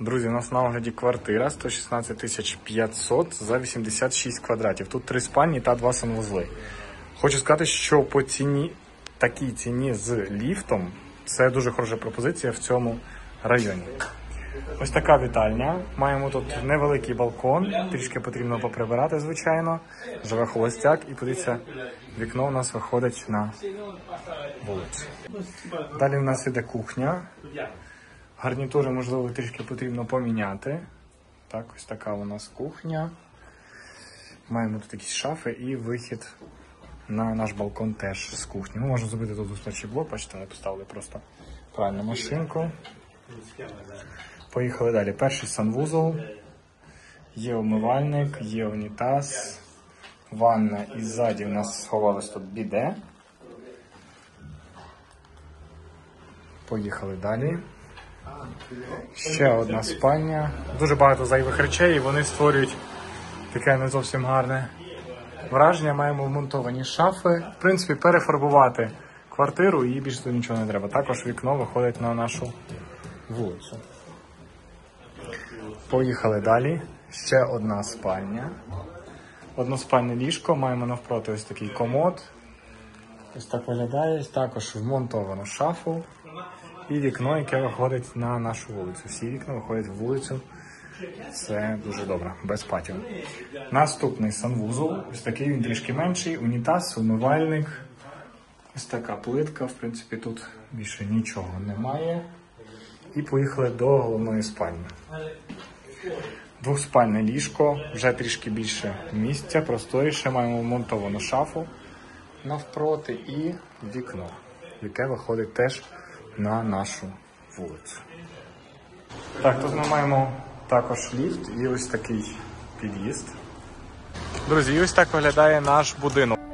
Друзі, у нас на огляді квартира 116 500 за 86 квадратів. Тут 3 спальні та 2 санвузли. Хочу сказати, що по ціні, такій ціні з ліфтом, це дуже хороша пропозиція в цьому районі. Ось така вітальня. Маємо тут невеликий балкон, трішки потрібно поприбирати, звичайно. Живе холостяк і, подивіться, вікно у нас виходить на вулицю. Далі у нас іде кухня. Гарнітури, можливо, трішки потрібно поміняти. Так, ось така у нас кухня. Маємо тут якісь шафи і вихід на наш балкон теж з кухні. Ми можемо зробити тут устойчий блок, бачите, ми поставили просто правильну машинку. Поїхали далі. Перший санвузол. Є умивальник, є унітаз, ванна і ззаді у нас сховалось тут біде. Поїхали далі. Ще одна спальня. Дуже багато зайвих речей і вони створюють таке не зовсім гарне враження. Маємо вмонтовані шафи. В принципі, перефарбувати квартиру і більше тут нічого не треба. Також вікно виходить на нашу вулицю. Поїхали далі. Ще одна спальня. Односпальне ліжко. Маємо навпроти ось такий комод. Ось так виглядає. Також вмонтовану шафу. І вікно, яке виходить на нашу вулицю. Всі вікна виходять в вулицю. Це дуже добре, без патіо. Наступний санвузол. Ось такий, він трішки менший. Унітаз, умивальник. Ось така плитка. В принципі, тут більше нічого немає. І поїхали до головної спальні. Двохспальне ліжко. Вже трішки більше місця, просторіше. Маємо вмонтовану шафу навпроти і вікно, яке виходить теж на нашу вулицю. Так, тут ми маємо також ліфт і ось такий під'їзд. Друзі, і ось так виглядає наш будинок.